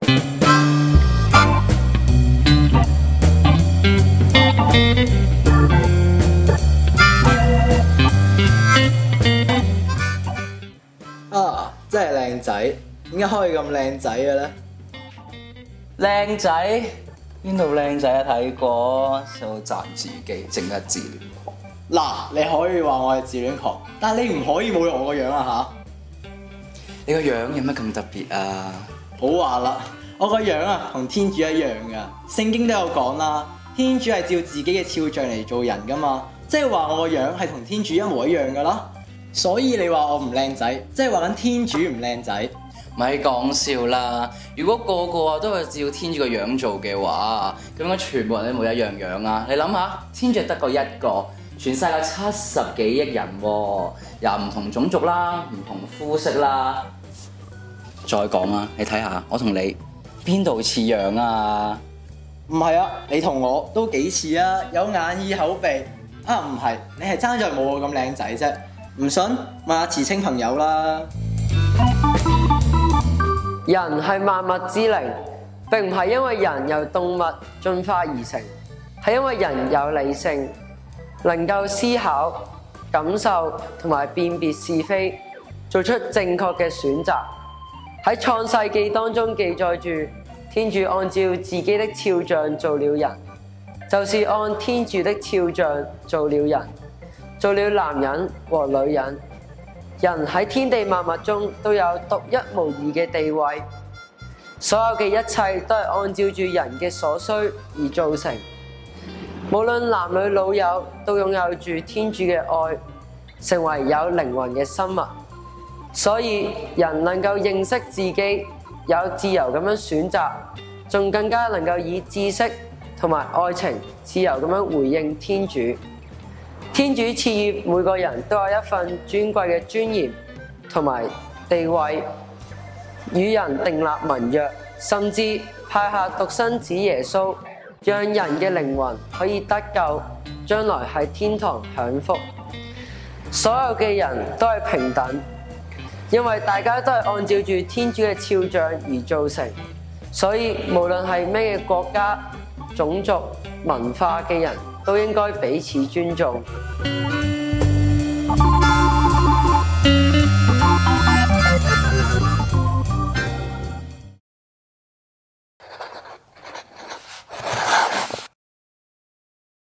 啊，真係靚仔，點解可以咁靚仔嘅咧？ 靚仔邊度靚仔啊？睇過，喺度讚自己，正一自戀狂。 嗱，你可以話我係自戀狂，但係你唔可以侮辱我個樣啊你個樣有乜咁特別啊？ 吓！好話啦，我個樣啊同天主一樣噶，聖經都有講啦，天主係照自己嘅肖像嚟做人噶嘛，即係話我個樣係同天主一模一樣噶啦。所以你話我唔靚仔，即係話緊天主唔靚仔。 咪講笑啦！如果個個啊都係照天主個樣做嘅話，咁樣全部人都冇一樣樣啊！你諗下，天主得個一個，全世界70幾億人喎，又唔同種族啦，唔同膚色啦。再講啊，你睇下我同你邊度似樣啊？ 唔係啊，你同我都幾似啊，有眼耳口鼻啊，唔係，你係爭在冇我咁靚仔啫。唔信問下慈青朋友啦。 人係萬物之靈，並唔係因為人由動物進化而成，係因為人有理性，能夠思考、感受同埋辨別是非，做出正確嘅選擇。喺創世記當中記載住，天主按照自己的肖像造了人，就是按天主的肖像造了人，做了男人和女人。人喺天地萬物中都有獨一無二嘅地位，所有嘅一切都係按照住人嘅所需而造成。無論男女老幼，都擁有住天主嘅愛，成為有靈魂嘅生物。所以人能夠認識自己，有自由咁樣選擇，仲更加能夠以知識同埋愛情自由咁樣回應天主。天主賜予每個人都有一份尊貴嘅尊嚴同埋地位，與人訂立盟約，甚至派下獨生子耶穌，讓人嘅靈魂可以得救，將來喺天堂享福。所有嘅人都係平等，因為大家都係按照住天主嘅肖像而造成，所以無論係咩嘅國家、種族、文化嘅人，都應該彼此尊重。